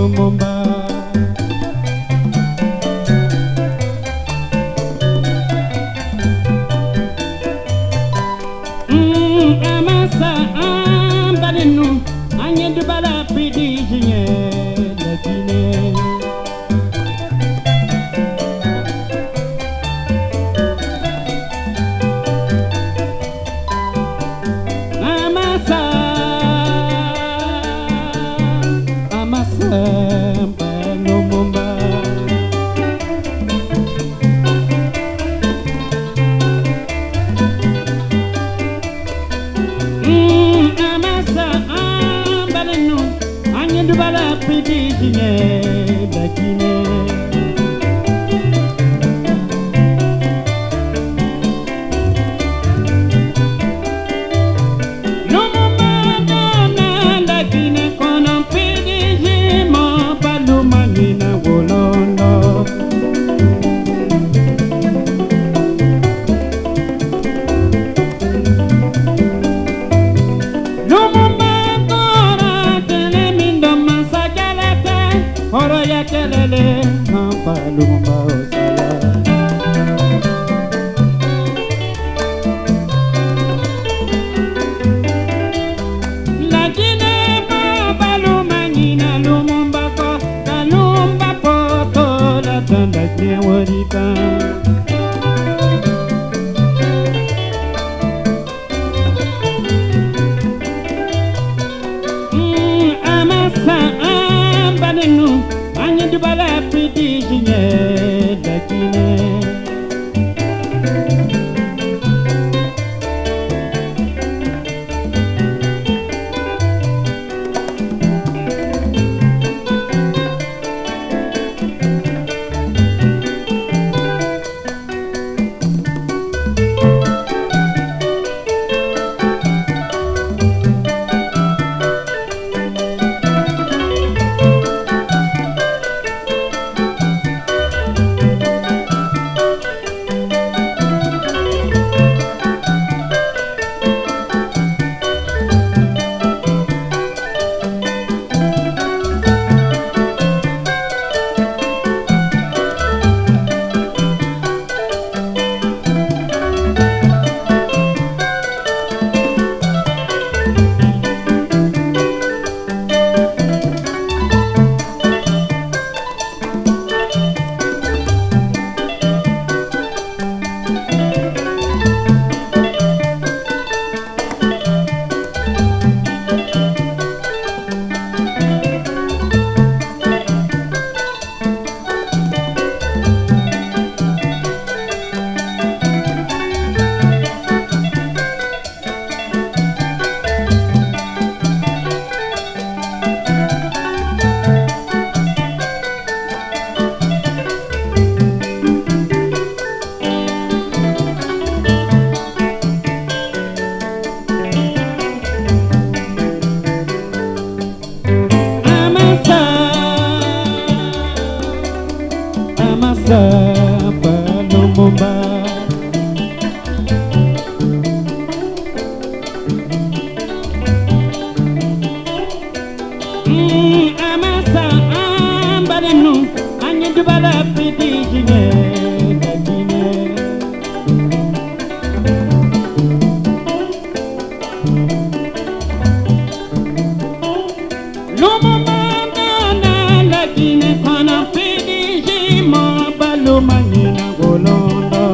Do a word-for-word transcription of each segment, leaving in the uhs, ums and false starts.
Lumumba. Mm, amasa ambalinu anyendu bala pidi jinye lakine. Amasa amasa Lumumba. Dubala pidi jinye lakine. Lumumba dana lakine kono pidi jimo baluma nina wolondo. Lumumba Oro ya kelele mamba Lumumba osala. Lakine mamba lumanyina Lumumba ko kalumba poto la tanda kewarita. Mm, amasa ambalenu anyendu bala pidi jinye lakine. Amasa Lumumba. Mm, amasa ambalenu anyendu bala pidi jinye lakine. Lumumba dana lakine kono pidi jimo baluma nina wolondo.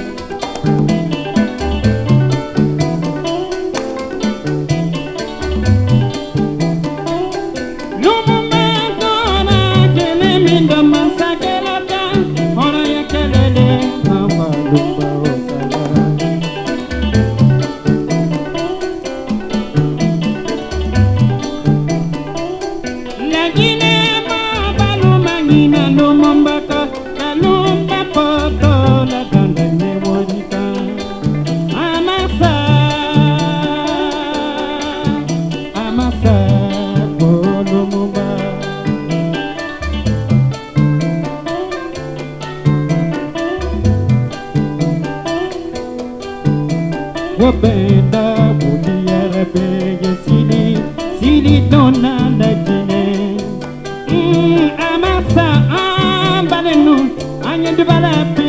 Lumumba dana kele minda mansa kelata. Ora ya kelele mamba Lumumba osala. Lakine mamba baluma nina Lumumba ka kalumba poto la tanda kewarita. Amasa amasa Lumumba. Wabenda Udiara Bege Sili Sili Dona Lakine. Mm. Bala